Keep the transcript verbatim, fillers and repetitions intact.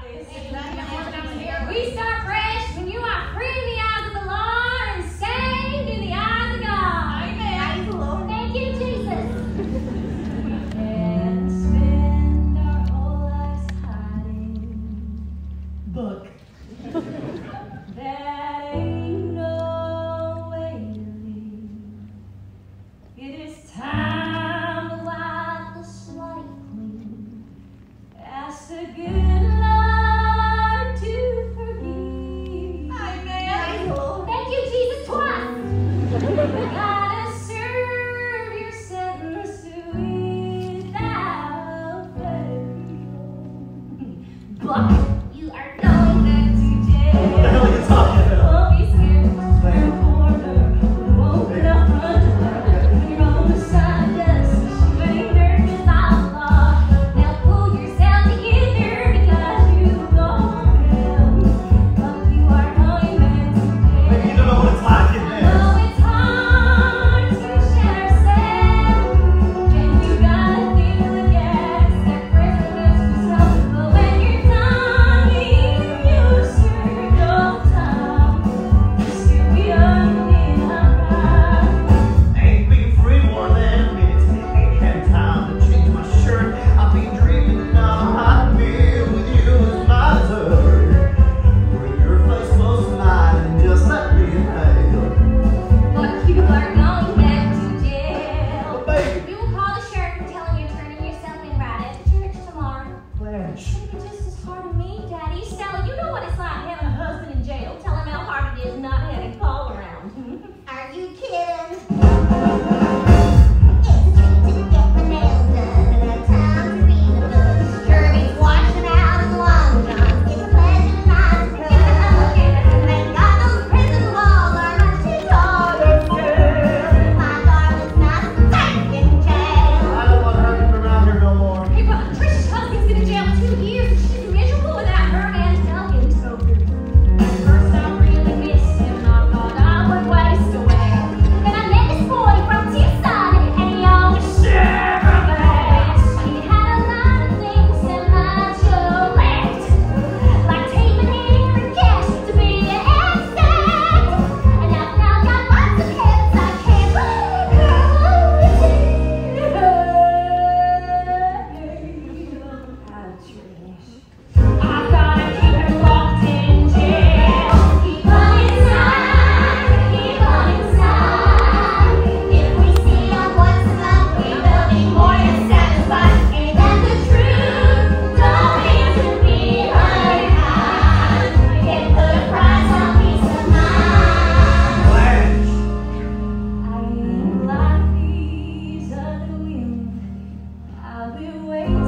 this. We start fresh when you are free in the eyes of the Lord and saved in the eyes of God. Amen. Thank you, Jesus. And spend our whole lives hiding. Book. That ain't no way to live. It is time to wipe the slate clean. Ask the good Lord to forgive. Amen. Thank you, Jesus, twice. You gotta serve your sentence without fail. Buck, you are going back to jail. What the hell are you talking about? Won't be scared. Swear a corner. Won't get up front. You're on the side desk. But ain't nervous outlaw. Now pull yourself together because you've gone hell. But you are going back to jail. Maybe you don't know what it's like in there. Oh, it's hard to share ourselves. And you gotta feel the gas that pressure against yourself. But when you're done, you serve your time. You still be earning a ride. Ain't been free more than a minute. Ain't had time to change my shirt. I've been dreaming of a hot meal with you as my dessert. Bring your face close to mine and just let me inhale. But you are going back to jail. But baby, We will call the sheriff and tell him you're turning yourself in right at the church tomorrow. Blanche. It's gonna be just as hard on me, Daddy. Stella, you know what it's like having a husband in jail. Tell him how hard it is not having Paul around. Are you kidding? It's a treat to get my nails done and a time to read the book. Kirby's washing out his long johns. It's a pleasure not to run. Thank God those prison walls are not too tall to serve. My darling's not safe in jail. I don't want her to be around here no more. Hey, but Trish's husband's been in jail two years and she's miserable without her and Elgin. So, at first I really missed him and I thought I would waste away. Then I met this boy from Tucson and he owned a sugar place. He had a lot of things that macho left, like taping hair and cash to be an accent. And I've now got lots of habits I can't I've gotta keep him locked in jail. Keep on inside, keep on inside. If we see on what's up, we will be more than satisfied. Ain't that the truth? Don't answer me unkind. It put a price on peace of mind. Blanche. I ain't like these other women. I've been waiting